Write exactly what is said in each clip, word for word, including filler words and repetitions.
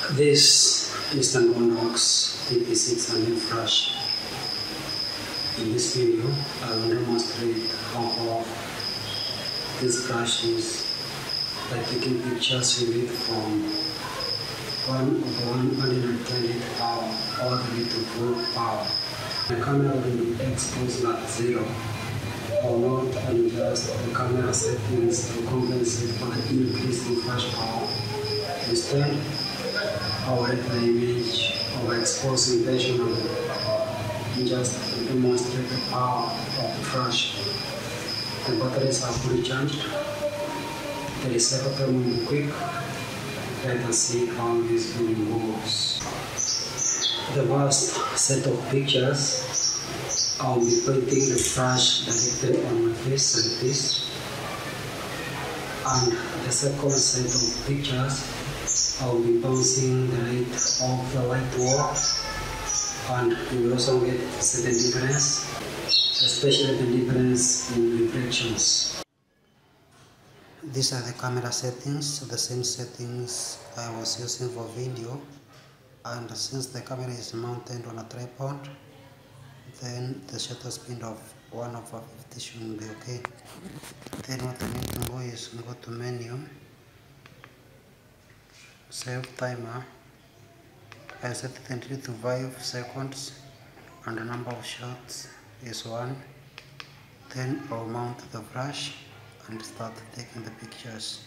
This is the Godox T six hundred flash. In this video, I will demonstrate how powerful this flash is by taking pictures with it from one of one hundred twenty power all the way to full power. The camera will be exposed at zero or not adjust the camera settings to compensate for the increase in flash power. Instead, I will let the image of exposed intentionally just to demonstrate the power of the flash. The batteries are fully charged. The receptor will be quick. Let us see how this video goes. The first set of pictures, I will be pointing the flash directly on my face like this. And the second set of pictures, I will be bouncing the light off the light wall, and you will also get certain difference, especially the difference in reflections. These are the camera settings, the same settings I was using for video, and since the camera is mounted on a tripod, then the shutter speed of one over fifty should be okay. Then what I need to go is go to menu, save timer. I set it entry to five seconds and the number of shots is one. Then I'll mount the flash and start taking the pictures.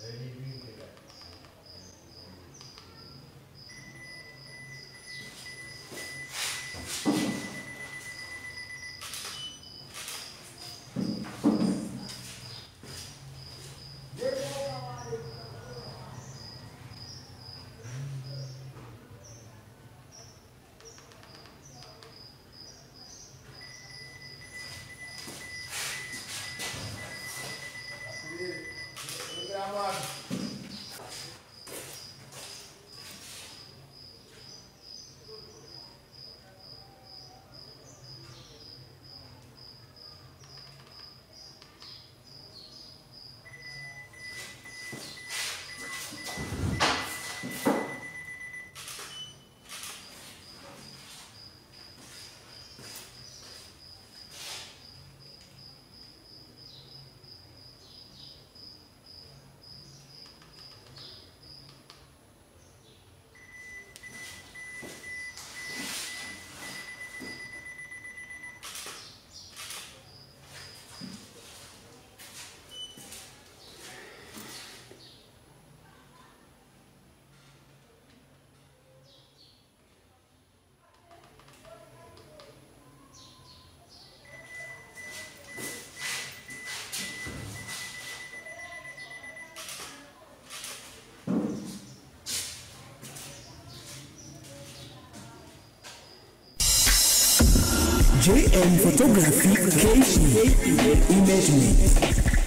J M Photography K E Imagine.